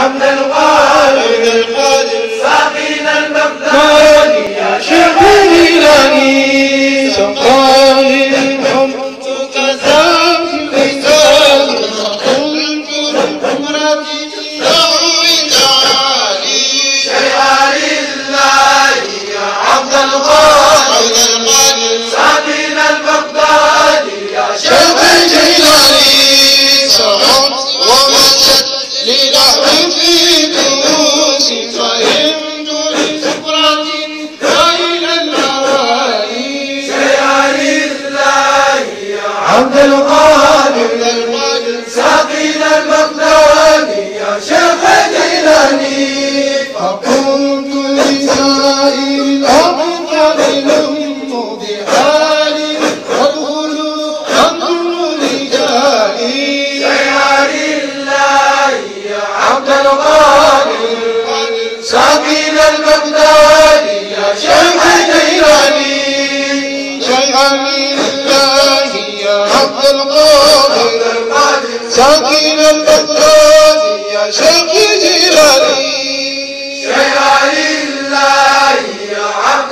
عبد القادر ساقينا البغدادي يا شيخ الجيلاني سقاني الحب كسافي الإنسان قلت للحمرة دعوي تعالي شيئا لله يا عبد القادر ساقينا البغدادي يا شيخ الجيلاني صعدت ومشت للحم في دروسي فهمت لسكرة إلى الهوائي شيئا لله يا عبد القادر ساقينا البغدادي يا شيخ الجيلاني فقلت لسائر الأبطال لم بحالي وادخلوا انظروا رجالي شيئا لله يا عبد القادر ساقينا البغدادي يا شيخ الجيلاني شيئا لله يا عبد القادر ساقينا البغدادي يا شيخ الجيلاني شيئا لله يا عبد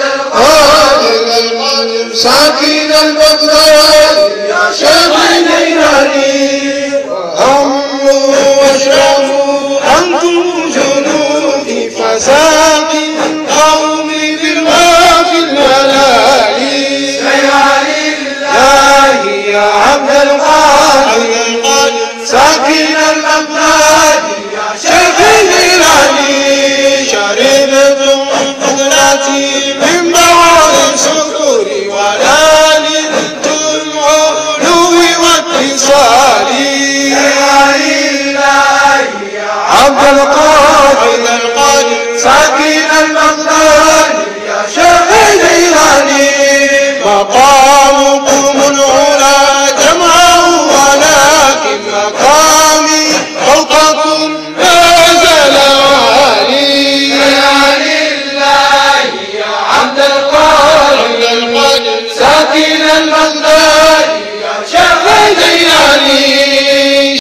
القادر ساقينا البغدادي يا شيخ الجيلاني وهموا واشربوا أنتم جنودي فساقي القوم بالماء في الملالي شيئا لله يا عبد القادر ساقينا البغدادي يا شيخ الجيلاني شربتم قدرتي من بعد شكري ولا نلتم علوي واتصالي شيئا لله يا عبد القادر ساقينا البغدادي يا شيخ الجيلاني مقامكم العلا جمعه ولكن مقامي فوقكم